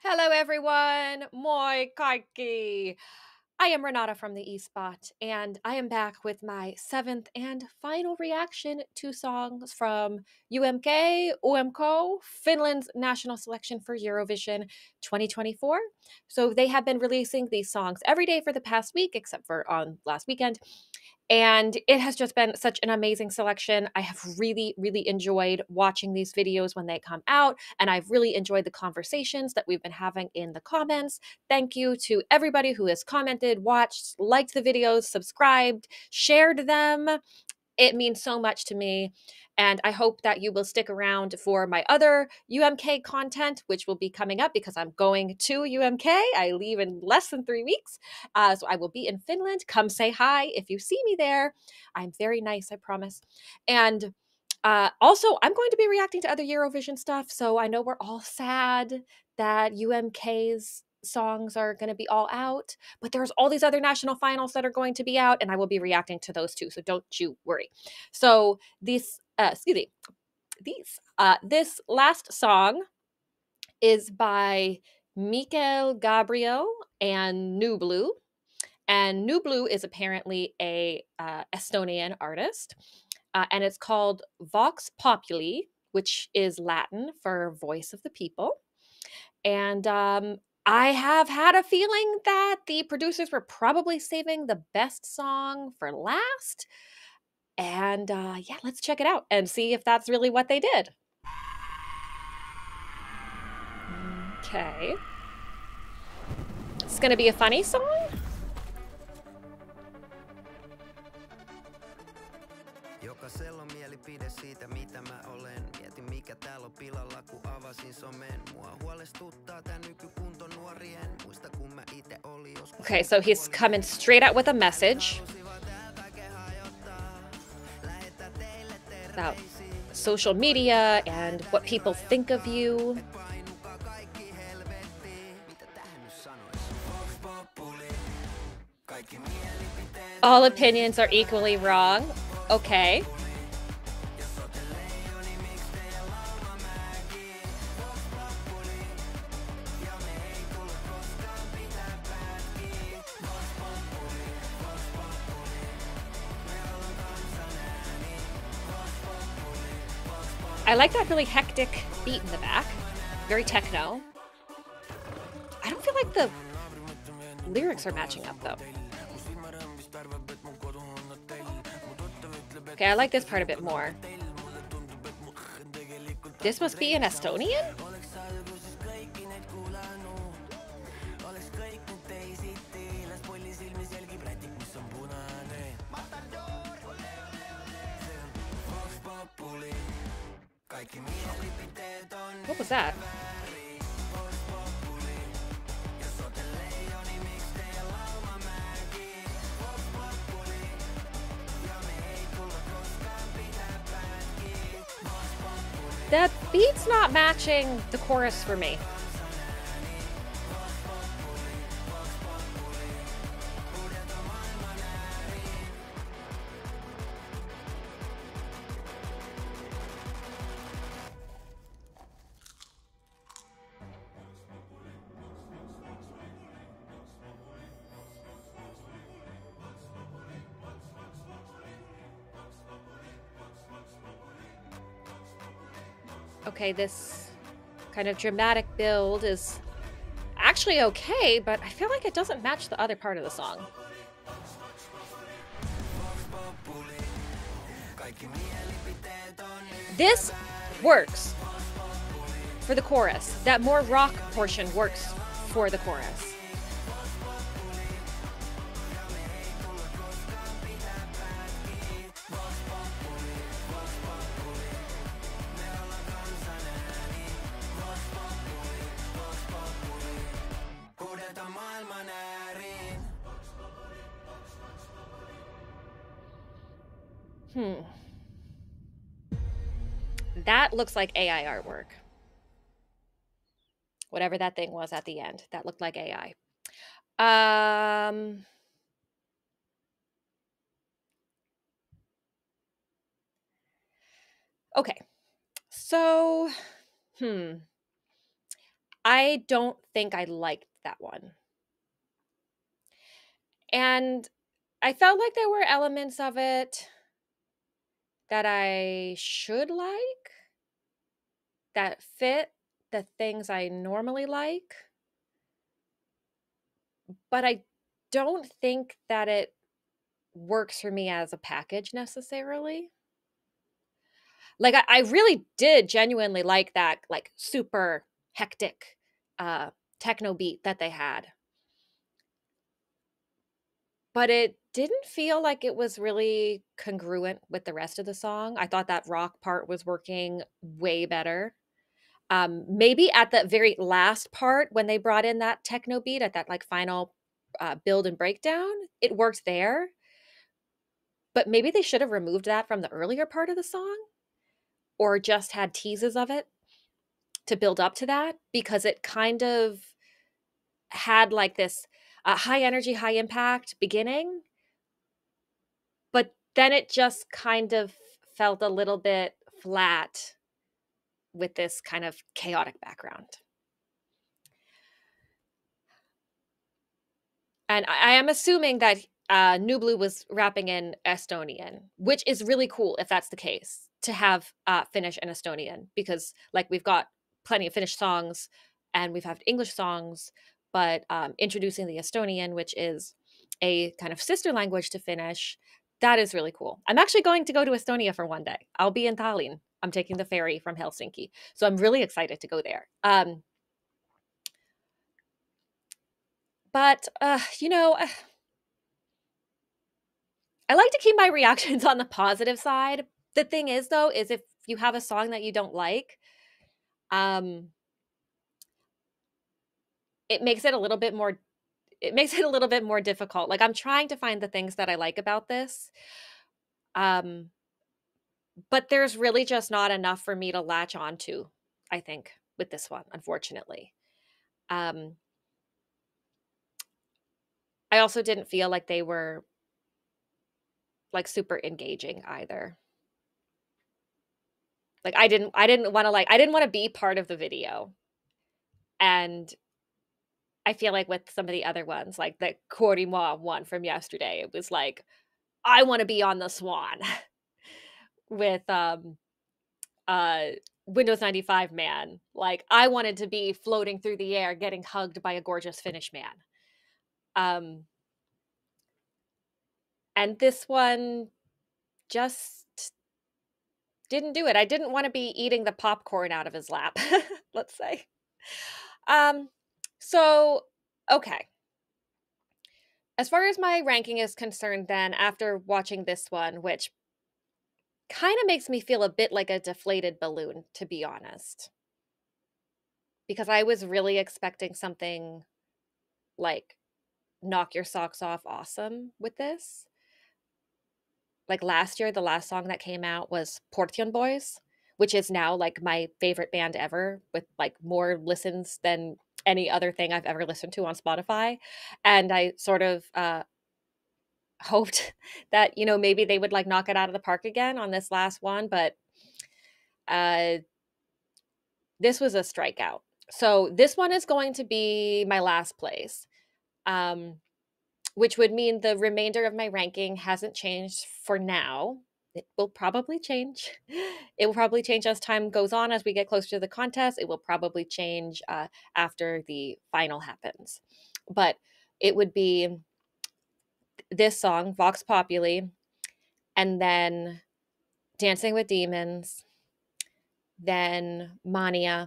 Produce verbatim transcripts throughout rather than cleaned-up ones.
Hello everyone, moi kaikki! I am Renata from the E-Spot, and I am back with my seventh and final reaction to songs from U M K, U M K, Finland's national selection for Eurovision twenty twenty-four. So they have been releasing these songs every day for the past week, except for on last weekend. And it has just been such an amazing selection. I have really, really enjoyed watching these videos when they come out, and I've really enjoyed the conversations that we've been having in the comments. Thank you to everybody who has commented, watched, liked the videos, subscribed, shared them. It means so much to me. And I hope that you will stick around for my other U M K content, which will be coming up because I'm going to U M K. I leave in less than three weeks. Uh, so I will be in Finland. Come say hi if you see me there. I'm very nice, I promise. And uh, also, I'm going to be reacting to other Eurovision stuff. So I know we're all sad that U M K's songs are going to be all out, but there's all these other national finals that are going to be out, and I will be reacting to those too. So don't you worry. So this, uh, excuse me, these, uh, this last song is by Mikael Gabriel and nublu. And nublu is apparently a uh, Estonian artist, uh, and it's called Vox Populi, which is Latin for voice of the people. And um, I have had a feeling that the producers were probably saving the best song for last. And uh, yeah, let's check it out and see if that's really what they did. Okay. It's going to be a funny song? Jokaisella on mielipide siitä mitä mä olen. Mietin mikä täällä on pilalla kun avasin somen. Mua huolestuttaa tää nykykunto nuorien. Muista kun mä ite oli joskus. Okay, so he's coming straight out with a message about social media and what people think of you. All opinions are equally wrong. Okay. I like that really hectic beat in the back. Very techno. I don't feel like the lyrics are matching up though. Okay, I like this part a bit more. This must be in Estonian? What was that? That beat's not matching the chorus for me. Okay, this kind of dramatic build is actually okay, but I feel like it doesn't match the other part of the song. This works for the chorus. That more rock portion works for the chorus. Hmm. That looks like A I artwork. Whatever that thing was at the end, that looked like A I. Um, okay, so, hmm. I don't think I liked that one. And I felt like there were elements of it that I should like, that fit the things I normally like, but I don't think that it works for me as a package necessarily. Like I, I really did genuinely like that like super hectic uh techno beat that they had. But it didn't feel like it was really congruent with the rest of the song. I thought that rock part was working way better. Um, maybe at the very last part when they brought in that techno beat at that like final uh, build and breakdown, it worked there. But maybe they should have removed that from the earlier part of the song or just had teases of it to build up to that because it kind of had like this uh, high energy, high impact beginning, but then it just kind of felt a little bit flat with this kind of chaotic background. And I, I am assuming that uh, Nublu was rapping in Estonian, which is really cool if that's the case, to have uh, Finnish and Estonian, because like we've got plenty of Finnish songs and we've had English songs, but um, introducing the Estonian, which is a kind of sister language to Finnish, that is really cool. I'm actually going to go to Estonia for one day. I'll be in Tallinn. I'm taking the ferry from Helsinki. So I'm really excited to go there. Um, but, uh, you know, I like to keep my reactions on the positive side. The thing is, though, is if you have a song that you don't like, um, it makes it a little bit more it makes it a little bit more difficult. Like, I'm trying to find the things that I like about this, um, but there's really just not enough for me to latch onto, I think, with this one, unfortunately. Um, I also didn't feel like they were, like, super engaging either. Like, I didn't I didn't wanna, like I didn't wanna be part of the video, and I feel like with some of the other ones, like the Korima one from yesterday, it was like, I wanna be on the Swan with, um, uh, Windows ninety-five man. Like, I wanted to be floating through the air getting hugged by a gorgeous Finnish man. Um, and this one just didn't do it. I didn't wanna be eating the popcorn out of his lap, let's say. Um, so, okay. As far as my ranking is concerned then, after watching this one, which kinda makes me feel a bit like a deflated balloon, to be honest, because I was really expecting something, like, knock your socks off awesome with this. Like, last year, the last song that came out was Portion Boys, which is now, like, my favorite band ever with, like, more listens than any other thing I've ever listened to on Spotify, and I sort of, uh, hoped that, you know, maybe they would, like, knock it out of the park again on this last one, but, uh this was a strikeout. So this one is going to be my last place, um, which would mean the remainder of my ranking hasn't changed for now. It will probably change. It will probably change as time goes on, as we get closer to the contest. It will probably change uh, after the final happens. But it would be this song, Vox Populi, and then Dancing with Demons, then Mania,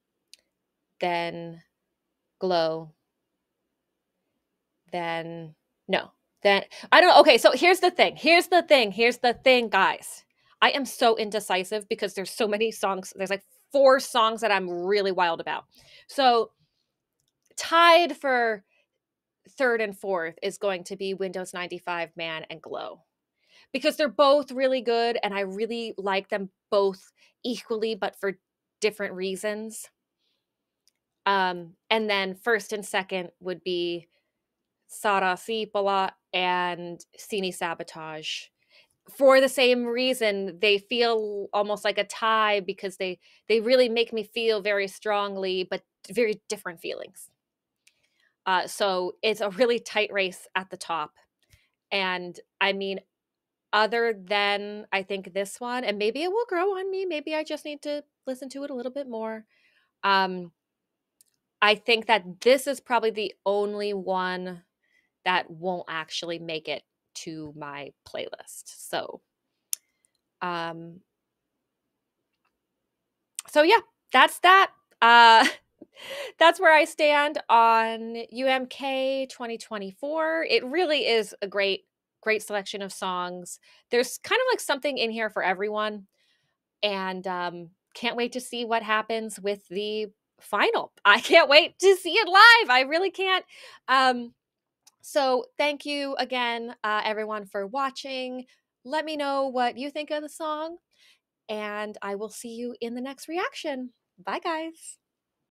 then Glow, then no, then I don't know. Okay, so here's the thing. Here's the thing. Here's the thing, guys. I am so indecisive because there's so many songs. There's like four songs that I'm really wild about. So tied for third and fourth is going to be Windows ninety-five Man and Glow, because they're both really good and I really like them both equally, but for different reasons. Um, and then first and second would be Sara Siipola and Sini Sabotage. For the same reason, they feel almost like a tie because they they really make me feel very strongly, but very different feelings. Uh, so it's a really tight race at the top. And I mean, other than I think this one, and maybe it will grow on me, maybe I just need to listen to it a little bit more. Um, I think that this is probably the only one that won't actually make it to my playlist. So, um, so yeah, that's that. Uh, that's where I stand on U M K twenty twenty-four. It really is a great, great selection of songs. There's kind of like something in here for everyone, and um, can't wait to see what happens with the final. I can't wait to see it live. I really can't. Um, so thank you again, uh, everyone, for watching. Let me know what you think of the song, and I will see you in the next reaction. Bye, guys.